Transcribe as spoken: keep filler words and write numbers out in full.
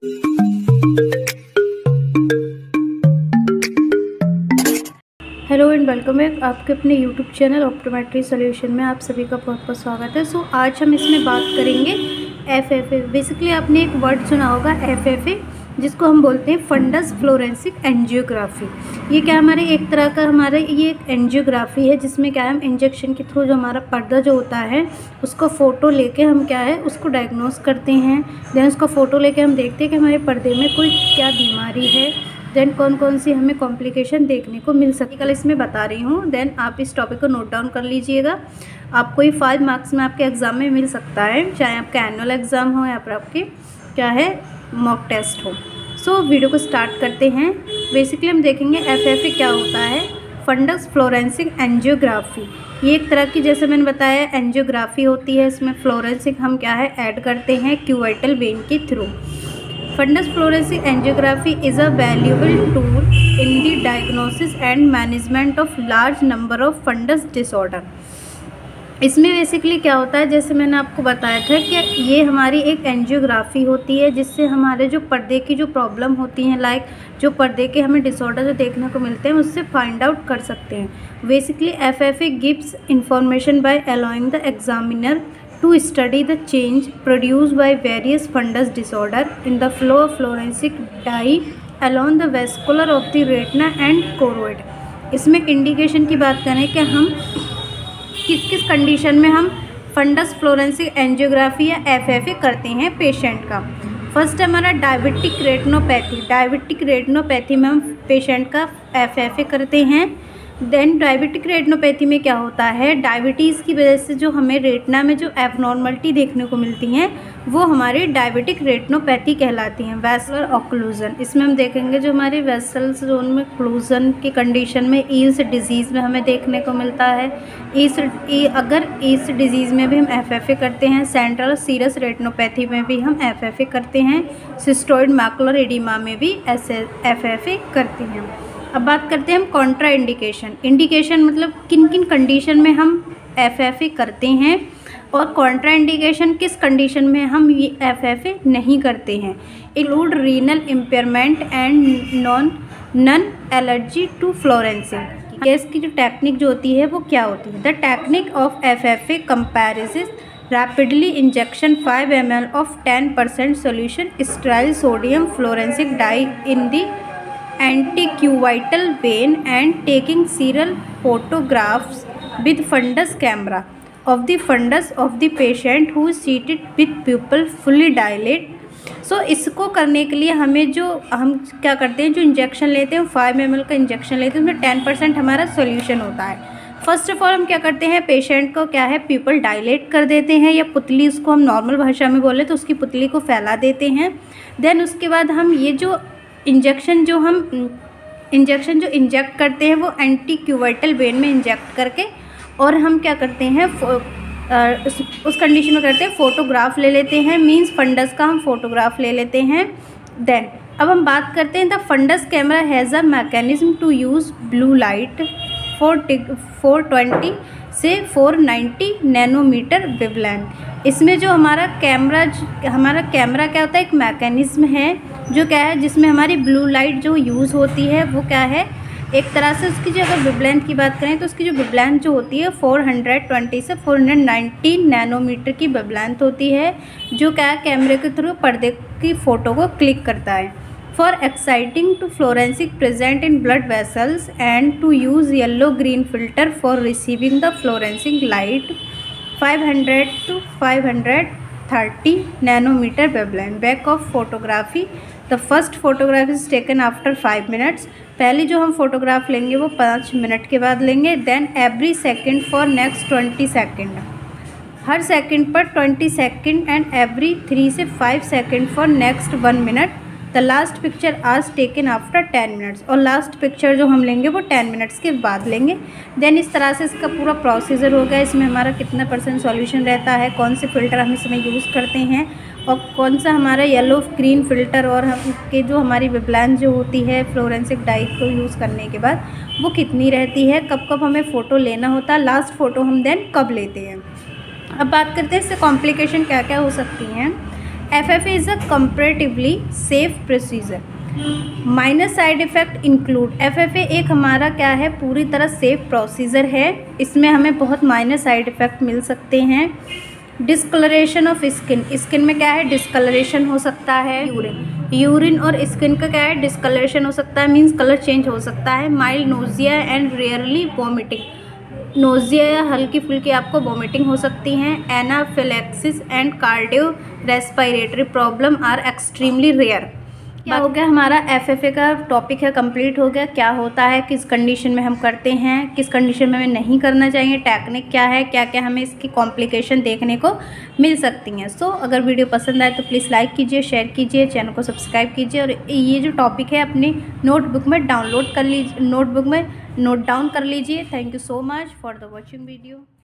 Hello and welcome back आपके अपने YouTube channel optometry solution में आप सभी का बहुत बहुत स्वागत है। सो so, आज हम इसमें बात करेंगे एफ एफ ए। बेसिकली आपने एक वर्ड सुना होगा एफ एफ ए, जिसको हम बोलते हैं फंडस फ्लोरेंसिक एंजियोग्राफी। ये क्या हमारे एक तरह का हमारा ये एक एंजियोग्राफी है, जिसमें क्या है हम इंजेक्शन के थ्रू जो हमारा पर्दा जो होता है उसको फ़ोटो लेके हम क्या है उसको डायग्नोस करते हैं। देन उसका फ़ोटो लेके हम देखते हैं कि हमारे पर्दे में कोई क्या बीमारी है, देन कौन कौन सी हमें कॉम्प्लिकेशन देखने को मिल सकती है, कल इसमें बता रही हूँ। देन आप इस टॉपिक को नोट डाउन कर लीजिएगा। आपको ये फाइव मार्क्स में आपके एग्ज़ाम में मिल सकता है, चाहे आपका एनुअल एग्ज़ाम हो या फिर आपके क्या है मॉक टेस्ट हो। सो so, वीडियो को स्टार्ट करते हैं। बेसिकली हम देखेंगे एफ एफ ए क्या होता है। फंडस फ्लोरेंसिक एंजियोग्राफी ये एक तरह की, जैसे मैंने बताया, एंजियोग्राफी होती है। इसमें फ्लोरेंसिक हम क्या है ऐड करते हैं क्यूवाइटल वेन के थ्रू। Fundus fluorescence angiography is a valuable tool in the diagnosis and management of large number of fundus disorder। इसमें बेसिकली क्या होता है, जैसे मैंने आपको बताया था कि ये हमारी एक एंजियोग्राफी होती है, जिससे हमारे जो पर्दे की जो प्रॉब्लम होती हैं, लाइक जो पर्दे के हमें डिसऑर्डर जो देखने को मिलते हैं उससे फाइंड आउट कर सकते हैं। Basically F F A gives information by allowing the examiner to study the change produced by various fundus disorder in the flow of fluorescent dye along the vascular of the retina and choroid। इसमें indication की बात करें कि हम किस किस condition में हम फंडस फ्लोरेंसिक एंजियोग्राफी या एफ एफ ए करते हैं पेशेंट का। फर्स्ट हमारा डायबिटिक रेटिनोपैथी। डायबिटिक रेटिनोपैथी में हम पेशेंट का एफ एफ ए करते हैं। देन डायबिटिक रेटिनोपैथी में क्या होता है, डायबिटीज़ की वजह से जो हमें रेटिना में जो एबनॉर्मलिटी देखने को मिलती हैं वो हमारी डायबिटिक रेटिनोपैथी कहलाती हैं। वेसलर ऑक्लूजन, इसमें हम देखेंगे जो हमारे वेसल्स जोन में क्लूजन की कंडीशन में ईल्स डिजीज़ में हमें देखने को मिलता है। ईस अगर ईस डिजीज़ में भी हम एफ एफ ए करते हैं। सेंट्रल और सीरस रेटिनोपैथी में भी हम एफ एफ ए करते हैं। सिस्टोइड मैकुलर एडिमा में भी ऐसे एफ एफ ए करते हैं। अब बात करते हैं हम कॉन्ट्रा इंडिकेशन। इंडिकेशन मतलब किन किन कंडीशन में हम एफ एफ ए करते हैं, और कॉन्ट्रा इंडिकेशन किस कंडीशन में हम ये एफ एफ ए नहीं करते हैं। Include renal impairment and non none allergy to fluorescein. ये इसकी जो टेक्निक जो होती है वो क्या होती है। The technique of F F A comparison rapidly injection five M L of ten percent solution sterile sodium fluorescein dye in the anticubital vein and taking serial photographs with fundus camera of the fundus of the patient who is seated with pupil fully dilate। So so, इसको करने के लिए हमें जो हम क्या करते हैं, जो इंजेक्शन लेते हैं फाइव एम एल का इंजेक्शन लेते हैं, उसमें टेन परसेंट हमारा सोल्यूशन होता है। फर्स्ट ऑफ ऑल हम क्या करते हैं, पेशेंट को क्या है प्यूपल डायलेट कर देते हैं, या पुतली उसको हम नॉर्मल भाषा में बोले तो उसकी पुतली को फैला देते हैं। देन उसके बाद हम ये जो इंजेक्शन जो हम इंजेक्शन जो इंजेक्ट करते हैं वो एंटी क्यूवाइटल वेन में इंजेक्ट करके, और हम क्या करते हैं उस, उस कंडीशन में करते हैं फोटोग्राफ ले लेते हैं, मींस फंडस का हम फोटोग्राफ ले लेते हैं। देन अब हम बात करते हैं the fundus camera has a mechanism to use blue light four four twenty से फोर नाइन्टी नैनोमीटर वेवलेंथ। इसमें जो हमारा कैमरा हमारा कैमरा क्या होता है, एक मैकेनिज्म है जो क्या है जिसमें हमारी ब्लू लाइट जो यूज़ होती है वो क्या है, एक तरह से उसकी जो अगर वेवलेंथ की बात करें तो उसकी जो वेवलेंथ जो होती है फोर ट्वेंटी से फोर नाइन्टी नैनोमीटर की वेवलेंथ होती है, जो क्या है कैमरे के थ्रू पर्दे की फ़ोटो को क्लिक करता है। For exciting to fluorescein present in blood vessels and to use yellow green filter for receiving the fluorescein light five hundred to five thirty nanometer wavelength. Back of photography, the first photograph is taken after five minutes. पहले जो हम photograph लेंगे वो पाँच minute के बाद लेंगे। Then every second for next twenty second, हर सेकेंड पर twenty second, and every three से five second for next one minute. The last picture is taken after ten minutes, और लास्ट पिक्चर जो हम लेंगे वो टेन मिनट्स के बाद लेंगे। देन इस तरह से इसका पूरा प्रोसीजर हो गया। इसमें हमारा कितना परसेंट सॉल्यूशन रहता है, कौन से फ़िल्टर हम इसमें यूज़ करते हैं, और कौन सा हमारा येलो ग्रीन फ़िल्टर, और हम के जो हमारी वेवलेंथ जो होती है फ्लोरेंसिक डाई को यूज़ करने के बाद वो कितनी रहती है, कब कब हमें फ़ोटो लेना होता है, लास्ट फ़ोटो हम देन कब लेते हैं। अब बात करते हैं इससे कॉम्प्लिकेशन क्या क्या हो सकती हैं। F F A is a comparatively safe procedure. Minor side effect include, F F A एक हमारा क्या है, पूरी तरह सेफ प्रोसीजर है। इसमें हमें बहुत माइनर साइड इफ़ेक्ट मिल सकते हैं। डिस्कलरेशन ऑफ स्किन, स्किन में क्या है, डिस्कलरेशन हो सकता है। यूरिन यूरिन और स्किन का क्या है, डिस्कलरेशन हो सकता है, मीन्स कलर चेंज हो सकता है। Mild nausea and rarely vomiting, nausea या हल्की फुल्की आपको वॉमिटिंग हो सकती हैं। Anaphylaxis and cardio respiratory problem are extremely rare. क्या हो गया, हमारा एफ एफ ए का टॉपिक है कंप्लीट हो गया। क्या होता है, किस कंडीशन में हम करते हैं, किस कंडीशन में हमें नहीं करना चाहिए, टेक्निक क्या है, क्या क्या हमें इसकी कॉम्प्लिकेशन देखने को मिल सकती हैं। सो so, अगर वीडियो पसंद आए तो प्लीज़ लाइक कीजिए, शेयर कीजिए, चैनल को सब्सक्राइब कीजिए और ये जो टॉपिक है अपनी नोटबुक में डाउनलोड कर लीजिए, नोटबुक में नोट डाउन कर लीजिए। Thank you so much for the watching video.